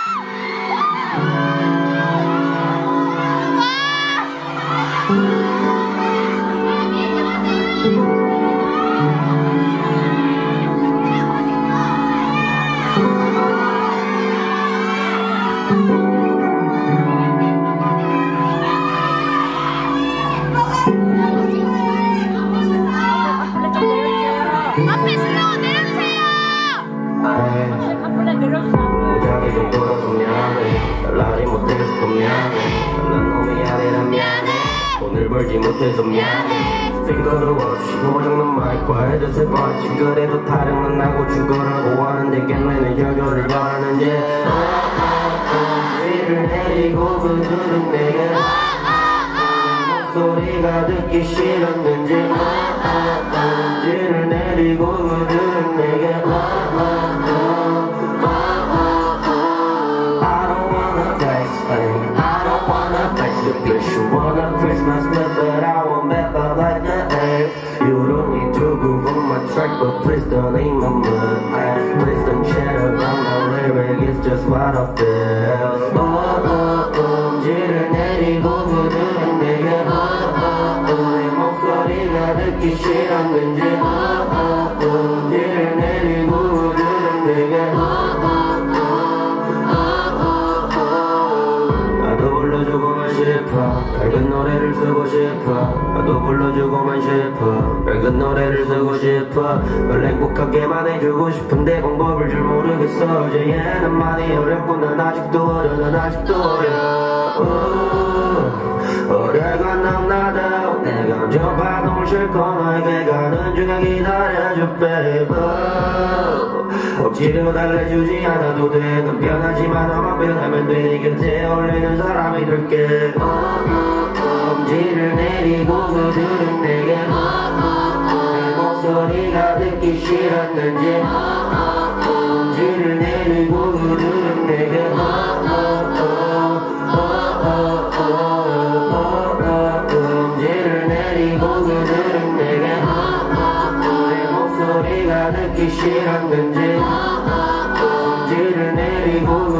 앞에 슬로우 내려주세요. 앞에 내려주세요. 무작위 좀 돌아서 미안해. 연락이 못해서 미안해. 난 너무 미안해. 미안해. 돈을 벌지 못해서 미안해. 스피커로 없이고 적는 마이크와 헤드셋 번지 그래도 타령은 나고 죽어라고 하는데 걔네는 혈교를 바라는지 비를 내리고 그들은 내게 목소리가 듣기 싫었는지 비를 내리고 그들은 내게 I don't wanna flex, I don't wanna flex the bitch. You wanna Christmas whip, but I want better like the egg. You don't need to go on my track, but please don't eat my mud. Please don't share about my lyric, it's just what I feel. 지를 내리고 그들은 내게 내 목소리가 듣기 싫었는지 지를 내리고 그들은 내게 나도 불러주고만 싶어 밝은 노래를 쓰고 싶어 나도 불러주고만 싶어 밝은 노래를 쓰고 싶어 널 행복하게만 해주고 싶은데 방법을 잘 모르겠어 이제는 많이 어렵고 난 아직도 어려 난 아직도 어려 어려가 너무나도 내 감정 파동을 싣고 너에게 가는 중에 기다려줘 baby 억지로 달래주지 않아도 돼 넌 변하지만 너만 변하면 돼 네 곁에 어울리는 사람이 될게 엄지를 내리고 그들은 내게 내 목소리가 듣기 싫었는지 엄지를 내리고 그들은 내게 엄지를 내리고 그들은 내게 내 목소리가 듣기 싫었는지 엄지를 내리고